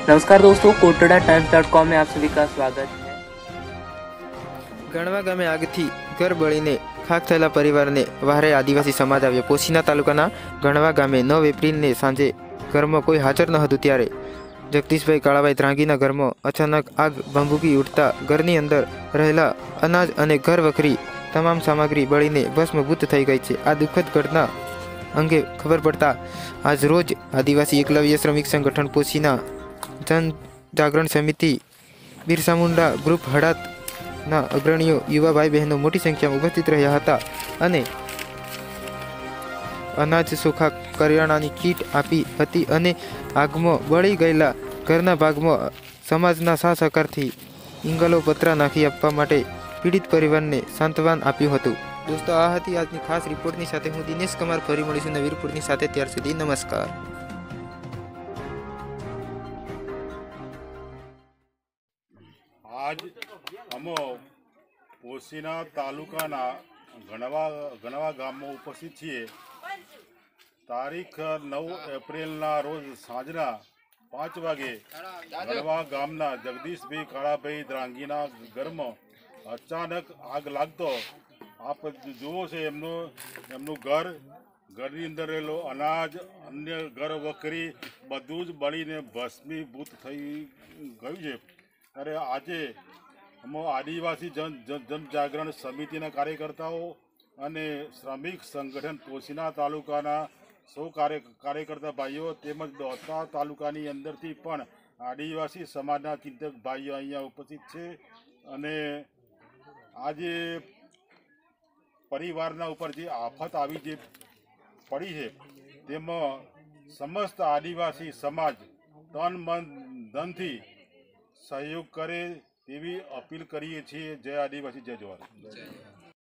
नमस्कार दोस्तों, कोटड़ा-times.com में आप सभी का स्वागत है। गणवा गामे આગથી ઘર બળીને ખાખ થયેલા પરિવારને વહારે આદિવાસી સમાજ આવ્યો। પોશીના તાલુકાના ગણવા ગામે 9 એપ્રિલને સાંજે ઘરમાં કોઈ હાજર ન હતું ત્યારે જગદીશભાઈ કાળાભાઈ ધ્રાંગીના ઘરમાં અચાનક આગ ભભૂકી ઉઠતા ઘરની અંદર રહેલા અનાજ અને ઘર વખરી તમામ સામગ્રી બળીને ભસ્મભૂત થઈ ગઈ છે। આ દુઃખદ ઘટના અંગે ખબર પડતા આજ રોજ આદિવાસી એકલવ્ય શ્રમિક સંગઠન પોશીના જન જાગરણ સમિતિ બિરસા મુંડા ગ્રુપ હડાતના અગ્રણીઓ યુવા ભાઈ બહેનો મોટી સંખ્યામાં ઉપસ્થિત રહ્યા હતા અને અનાજ ચોખા કરિયાણાની કીટ આપી હતી અને આગમાં બળી ગયેલા ઘરના ભાગમાં સમાજના સાથ સહકારથી ઇંગલો પતરા નાખી આપવા માટે પીડિત પરિવારને સાંત્વન આપ્યું હતું। દોસ્તો, આ હતી આજની ખાસ રિપોર્ટની સાથે હું દિનેશ કુમાર ફરી મળીશું નવી રિપોર્ટની સાથે। ત્યાર સુધી નમસ્કાર। आज अमो पोशीना तालुकाना गणवा गाम में उपस्थित छे। तारीख 9 एप्रिलना रोज सांजना 5 वागे गणवा गामना जगदीशभाई काळाभाई द्रांगीना घर में अचानक आग लागतो आप जुओ छे एमनु घरनी अंदर रहेलो अनाज अन्य घर वखरी बधुं ज बळीने भस्मीभूत थई गयुं छे। अरे आज अमो आदिवासी जन जागरण समिति कार्यकर्ताओं अने श्रमिक संगठन पोशीना तालुकाना सौ कार्यकर्ता भाईओ तेमज दोता तालुकानी अंदरथी पण आदिवासी समाजना चिंतक भाईओ अहींया उपस्थित छे। अने आज परिवारना उपर जे आफत आवी जे पड़ी है तेमां समस्त आदिवासी समाज तन मन धन थी सहयोग करे तेवी अपील करीए छीए। जय आदिवासी, जय जवाहर।